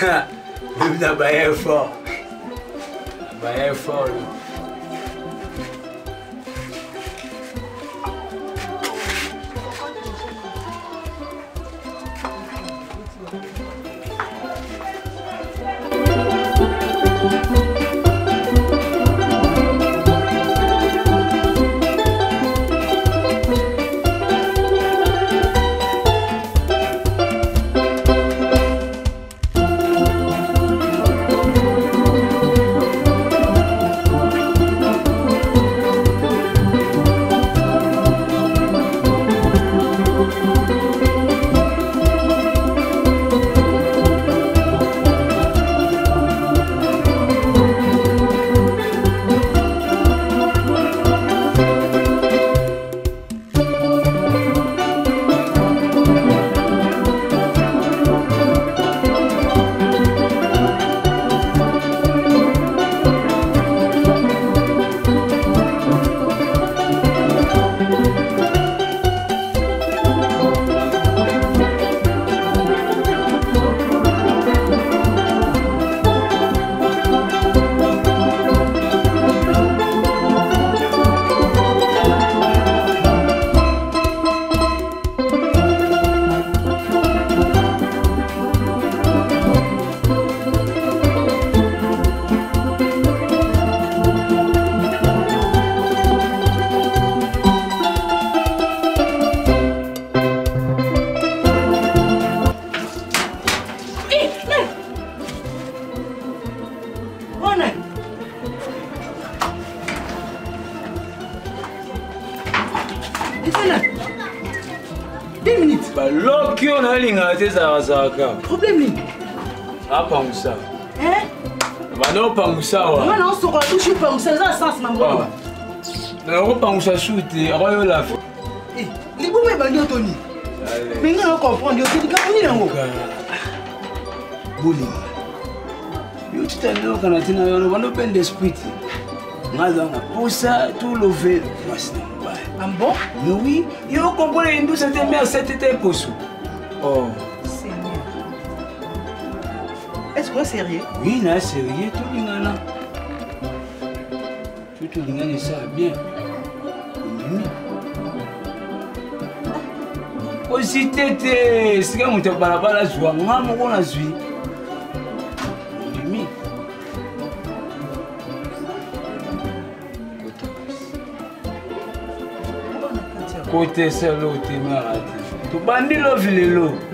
Même bailler fort. Bailler fort. Loki on a l'ingate Zarazaka. Problème. Ah, pas ça. Hein? Non, pas ça. Non, non, sur la touche, pas ça, ça sens, maman. Non, pas ça, shoot, royal la. Eh, les boumés, bagno Tony. Mais nous, on comprend, il y a des gars, on est Bully. You tell me, quand on a open the spirit. Pour ça, tout le fait. Ah bon? Mais oui, il comprend que c'était mais c'était possible. Oh. Seigneur. Est-ce qu'on est sérieux? Oui, là, sérieux, tout le monde. Tout le monde ça bien. Aussi, t'étais. C'est comme on te parle pas la joie. Moi, on a suivi. Côté seul, tu m'as raté. Tu bandis le vilelo.